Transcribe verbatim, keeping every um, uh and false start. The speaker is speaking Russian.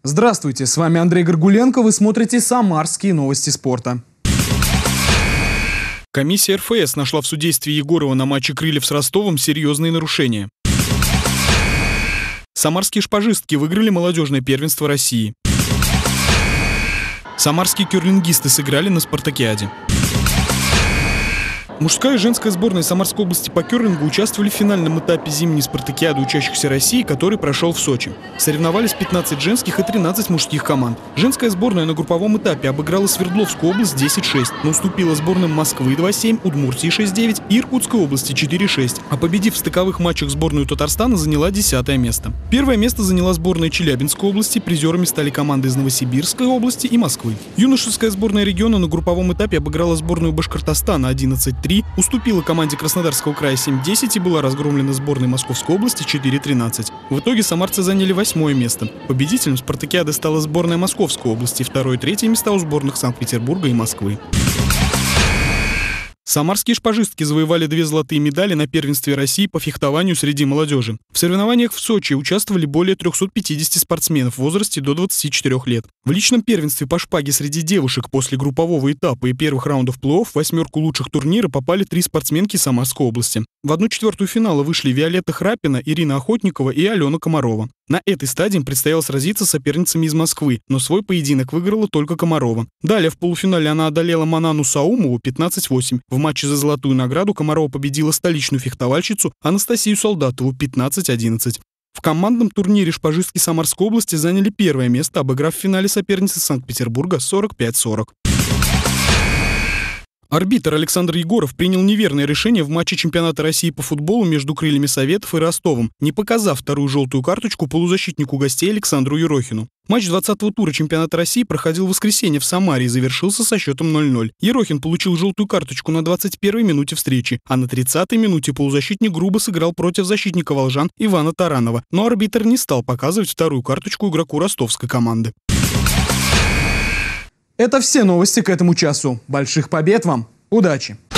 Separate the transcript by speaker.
Speaker 1: Здравствуйте, с вами Андрей Горгуленко, вы смотрите «Самарские новости спорта».
Speaker 2: Комиссия эр эф эс нашла в судействе Егорова на матче «Крыльев» с Ростовом серьезные нарушения. Самарские шпажистки выиграли молодежное первенство России. Самарские керлингисты сыграли на спартакиаде. Мужская и женская сборная Самарской области по керлингу участвовали в финальном этапе зимней спартакиады учащихся России, который прошел в Сочи. Соревновались пятнадцать женских и тринадцать мужских команд. Женская сборная на групповом этапе обыграла Свердловскую область десять шесть, но уступила сборным Москвы два семь, Удмуртии шесть девять и Иркутской области четыре шесть. А победив в стыковых матчах сборную Татарстана, заняла десятое место. Первое место заняла сборная Челябинской области, призерами стали команды из Новосибирской области и Москвы. Юношеская сборная региона на групповом этапе обыграла сборную Башкортостана одиннадцать три, уступила команде Краснодарского края семь десять и была разгромлена сборной Московской области четыре тринадцать. В итоге самарцы заняли восьмое место. Победителем спартакиады стала сборная Московской области, второе и третье места у сборных Санкт-Петербурга и Москвы. Самарские шпажистки завоевали две золотые медали на первенстве России по фехтованию среди молодежи. В соревнованиях в Сочи участвовали более трёхсот пятидесяти спортсменов в возрасте до двадцати четырёх лет. В личном первенстве по шпаге среди девушек после группового этапа и первых раундов плей-офф в восьмерку лучших турнира попали три спортсменки Самарской области. В одну четвертую финала вышли Виолетта Храпина, Ирина Охотникова и Алена Комарова. На этой стадии им предстояло сразиться с соперницами из Москвы, но свой поединок выиграла только Комарова. Далее в полуфинале она одолела Манану Саумову пятнадцать восемь. В матче за золотую награду Комарова победила столичную фехтовальщицу Анастасию Солдатову пятнадцать одиннадцать. В командном турнире шпажистки Самарской области заняли первое место, обыграв в финале соперницы Санкт-Петербурга сорок пять сорок. Арбитр Александр Егоров принял неверное решение в матче чемпионата России по футболу между Крыльями Советов и Ростовом, не показав вторую желтую карточку полузащитнику гостей Александру Ерохину. Матч двадцатого тура чемпионата России проходил в воскресенье в Самаре и завершился со счетом ноль ноль. Ерохин получил желтую карточку на двадцать первой минуте встречи, а на тридцатой минуте полузащитник грубо сыграл против защитника волжан Ивана Таранова, но арбитр не стал показывать вторую карточку игроку ростовской команды.
Speaker 1: Это все новости к этому часу. Больших побед вам! Удачи!